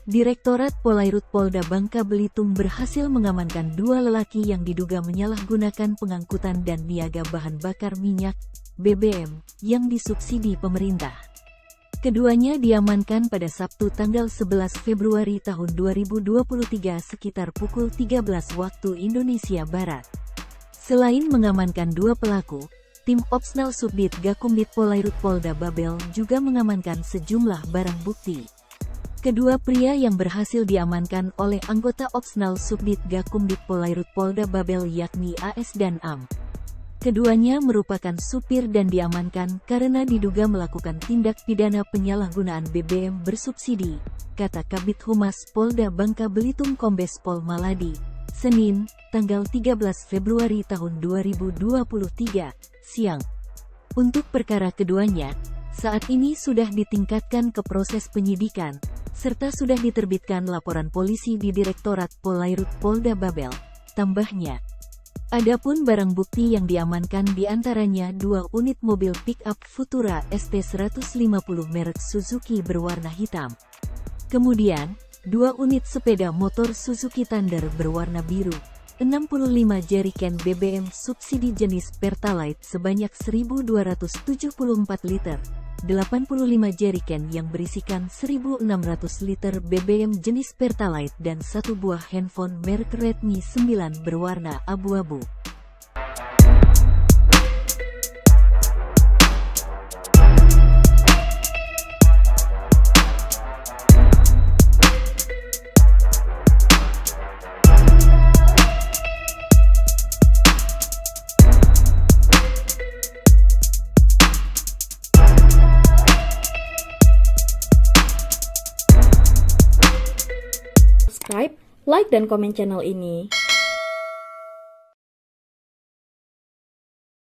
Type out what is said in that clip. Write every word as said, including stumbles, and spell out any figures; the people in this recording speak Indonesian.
Direktorat Polairut Polda Bangka Belitung berhasil mengamankan dua lelaki yang diduga menyalahgunakan pengangkutan dan niaga bahan bakar minyak B B M yang disubsidi pemerintah. Keduanya diamankan pada Sabtu tanggal sebelas Februari tahun dua ribu dua puluh tiga sekitar pukul tiga belas waktu Indonesia Barat. Selain mengamankan dua pelaku, tim Opsnal Subdit Gakumdit Polairut Polda Babel juga mengamankan sejumlah barang bukti. Kedua pria yang berhasil diamankan oleh anggota Opsnal Subdit Gakumdit Polairut Polda Babel yakni A S dan A M. Keduanya merupakan supir dan diamankan karena diduga melakukan tindak pidana penyalahgunaan B B M bersubsidi, kata Kabid Humas Polda Bangka Belitung Kombes Pol Maladi, Senin, tanggal tiga belas Februari tahun dua ribu dua puluh tiga, siang. Untuk perkara keduanya, saat ini sudah ditingkatkan ke proses penyidikan, serta sudah diterbitkan laporan polisi di Direktorat Polairut Polda Babel. Tambahnya, adapun barang bukti yang diamankan diantaranya dua unit mobil pick-up Futura S T seratus lima puluh merek Suzuki berwarna hitam. Kemudian, dua unit sepeda motor Suzuki Thunder berwarna biru, enam puluh lima jeriken B B M subsidi jenis Pertalite sebanyak seribu dua ratus tujuh puluh empat liter, delapan puluh lima jeriken yang berisikan seribu enam ratus liter B B M jenis Pertalite dan satu buah handphone merek Redmi sembilan berwarna abu-abu. Subscribe, like, dan komen channel ini.